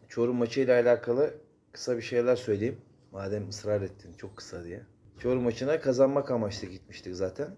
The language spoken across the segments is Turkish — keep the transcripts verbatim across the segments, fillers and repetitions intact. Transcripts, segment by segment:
Çorum maçıyla alakalı kısa bir şeyler söyleyeyim. Madem ısrar ettin çok kısa diye. Çorum maçına kazanmak amaçlı gitmiştik zaten.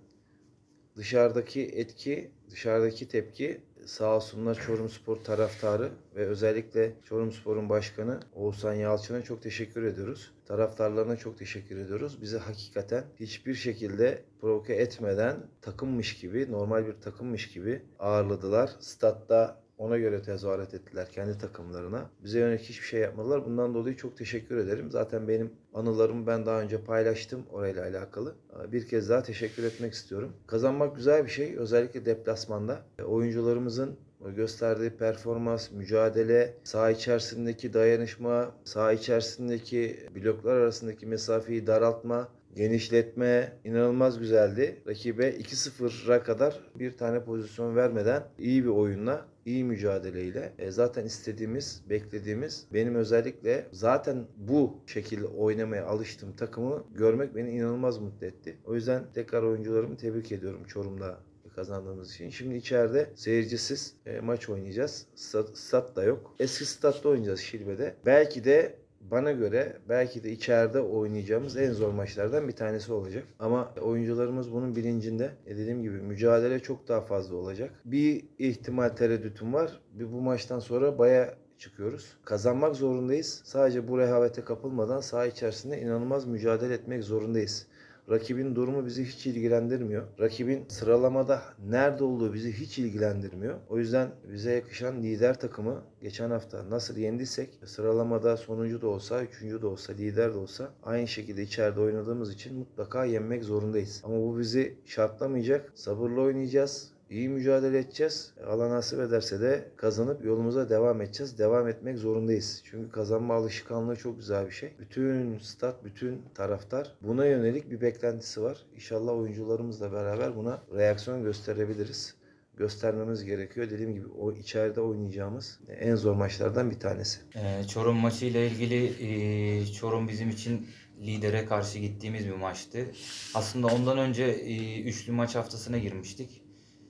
Dışarıdaki etki, dışarıdaki tepki sağ olsunlar Çorumspor taraftarı ve özellikle Çorumspor'un başkanı Oğuzhan Yalçın'a çok teşekkür ediyoruz. Taraftarlarına çok teşekkür ediyoruz. Bizi hakikaten hiçbir şekilde provoke etmeden takımmış gibi, normal bir takımmış gibi ağırladılar. Statta ona göre tezahürat ettiler kendi takımlarına. Bize yönelik hiçbir şey yapmadılar. Bundan dolayı çok teşekkür ederim. Zaten benim anılarımı ben daha önce paylaştım orayla alakalı. Bir kez daha teşekkür etmek istiyorum. Kazanmak güzel bir şey. Özellikle deplasmanda. Oyuncularımızın gösterdiği performans, mücadele, saha içerisindeki dayanışma, saha içerisindeki bloklar arasındaki mesafeyi daraltma, genişletme inanılmaz güzeldi. Rakibe iki sıfıra kadar bir tane pozisyon vermeden iyi bir oyunla, iyi mücadeleyle e, zaten istediğimiz, beklediğimiz, benim özellikle zaten bu şekilde oynamaya alıştığım takımı görmek beni inanılmaz mutlu etti. O yüzden tekrar oyuncularımı tebrik ediyorum Çorum'da kazandığımız için. Şimdi içeride seyircisiz e, maç oynayacağız. Stat, stat da yok. Eski statta oynayacağız Şilbe'de. Belki de bana göre belki de içeride oynayacağımız en zor maçlardan bir tanesi olacak. Ama oyuncularımız bunun bilincinde. E dediğim gibi mücadele çok daha fazla olacak. Bir ihtimal tereddütüm var. Bir bu maçtan sonra baya çıkıyoruz. Kazanmak zorundayız. Sadece bu rehavete kapılmadan saha içerisinde inanılmaz mücadele etmek zorundayız. Rakibin durumu bizi hiç ilgilendirmiyor. Rakibin sıralamada nerede olduğu bizi hiç ilgilendirmiyor. O yüzden bize yakışan lider takımı geçen hafta nasıl yendiysek sıralamada sonuncu da olsa, üçüncü de olsa, lider de olsa aynı şekilde içeride oynadığımız için mutlaka yenmek zorundayız. Ama bu bizi şartlamayacak. Sabırlı oynayacağız. İyi mücadele edeceğiz. Allah nasip ederse de kazanıp yolumuza devam edeceğiz. Devam etmek zorundayız. Çünkü kazanma alışkanlığı çok güzel bir şey. Bütün stat, bütün taraftar buna yönelik bir beklentisi var. İnşallah oyuncularımızla beraber buna reaksiyon gösterebiliriz. Göstermemiz gerekiyor. Dediğim gibi o içeride oynayacağımız en zor maçlardan bir tanesi. Ee, Çorum maçı ile ilgili e, Çorum bizim için lidere karşı gittiğimiz bir maçtı. Aslında ondan önce e, üçlü maç haftasına girmiştik.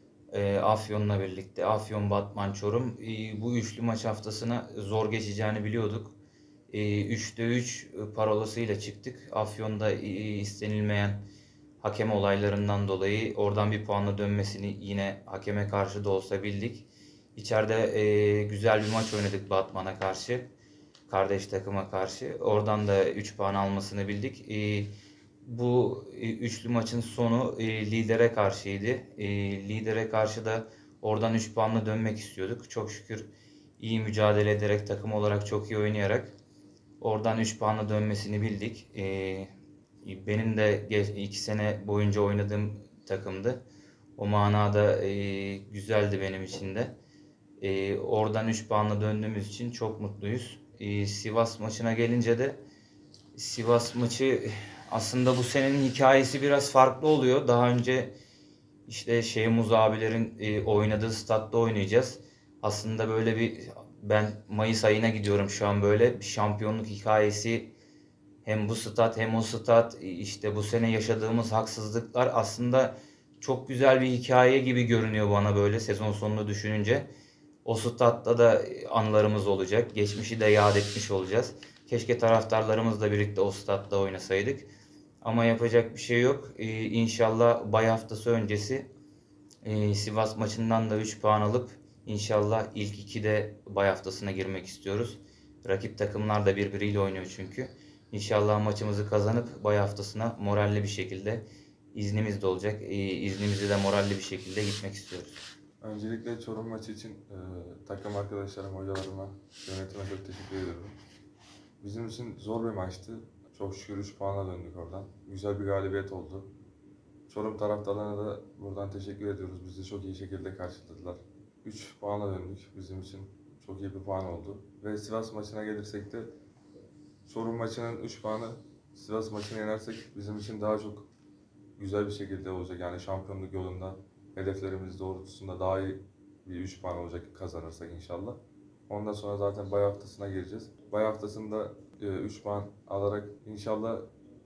E, Afyon'la birlikte. Afyon, Batman, Çorum. E, bu üçlü maç haftasına zor geçeceğini biliyorduk. E, üçte üç parolasıyla çıktık. Afyon'da e, istenilmeyen hakem olaylarından dolayı oradan bir puanla dönmesini yine hakeme karşı da olsa bildik. İçeride e, güzel bir maç oynadık Batman'a karşı. Kardeş takıma karşı. Oradan da üç puan almasını bildik. E, bu e, üçlü maçın sonu e, lidere karşıydı. E, lidere karşı da oradan üç puanla dönmek istiyorduk. Çok şükür iyi mücadele ederek, takım olarak çok iyi oynayarak oradan üç puanla dönmesini bildik. E, benim de iki sene boyunca oynadığım takımdı. O manada e, güzeldi benim için de. E, oradan üç puanla döndüğümüz için çok mutluyuz. E, Sivas maçına gelince de Sivas maçı aslında bu senenin hikayesi biraz farklı oluyor. Daha önce işte Şeyhmuz abilerin e, oynadığı statta oynayacağız. Aslında böyle bir ben Mayıs ayına gidiyorum şu an böyle bir şampiyonluk hikayesi hem bu stat hem o stat işte bu sene yaşadığımız haksızlıklar aslında çok güzel bir hikaye gibi görünüyor bana böyle sezon sonunu düşününce. O statta da anılarımız olacak. Geçmişi de yad etmiş olacağız. Keşke taraftarlarımızla birlikte o statta oynasaydık. Ama yapacak bir şey yok. Ee, İnşallah bay haftası öncesi e, Sivas maçından da üç puan alıp inşallah ilk ikide bay haftasına girmek istiyoruz. Rakip takımlar da birbiriyle oynuyor çünkü. İnşallah maçımızı kazanıp bay haftasına moralli bir şekilde iznimiz de olacak. Ee, iznimizi de moralli bir şekilde gitmek istiyoruz. Öncelikle Çorum maçı için e, takım arkadaşlarım, hocalarıma, yönetime çok teşekkür ediyorum. Bizim için zor bir maçtı. Çok şükür üç puanla döndük oradan. Güzel bir galibiyet oldu. Çorum taraftarlarına da buradan teşekkür ediyoruz. Bizi çok iyi şekilde karşıladılar. üç puanla döndük. Bizim için çok iyi bir puan oldu. Ve Sivas maçına gelirsek de Çorum maçının üç puanı, Sivas maçını yenersek bizim için daha çok güzel bir şekilde olacak. Yani şampiyonluk yolunda hedeflerimiz doğrultusunda daha iyi bir üç puan olacak kazanırsak inşallah. Ondan sonra zaten bay haftasına gireceğiz. Bay haftasında üç puan alarak inşallah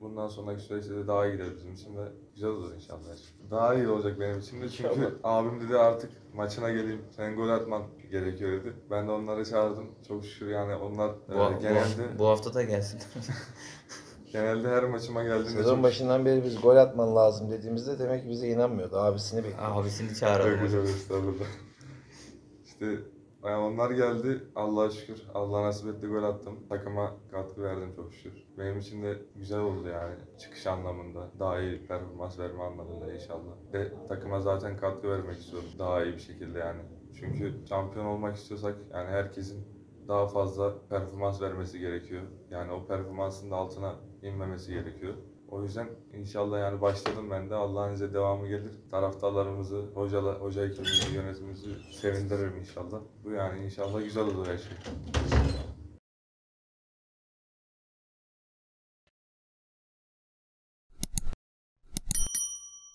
Bundan sonraki süreçte de daha iyi gider bizim için ve güzel olur inşallah. her şey. Daha iyi olacak benim için de çünkü İnşallah. abim dedi artık maçına geleyim, senin gol atman gerekiyor dedi. Ben de onları çağırdım. Çok şükür yani onlar Bu, e, bu, genelde bu hafta da gelsin. genelde her maçıma geldiğinde Sezon çok başından beri biz gol atman lazım dediğimizde demek ki bize inanmıyordu. Abisini bekliyor. Abisini çağıralım Çok hocam. güzel estağfurullah. İşte yani onlar geldi. Allah'a şükür. Allah nasip etti gol attım. Takıma katkı verdim çok şükür. Benim için de güzel oldu yani. Çıkış anlamında. Daha iyi performans verme anlamında inşallah. Ve takıma zaten katkı vermek istiyorum. Daha iyi bir şekilde yani. Çünkü şampiyon olmak istiyorsak yani herkesin daha fazla performans vermesi gerekiyor. Yani o performansın da altına inmemesi gerekiyor. O yüzden inşallah yani başladım ben de. Allah'ın izniyle devamı gelir. Taraftarlarımızı, hocalar, hoca ekibimizi, yönetimimizi sevindiririm inşallah. Bu yani inşallah güzel olur her şey.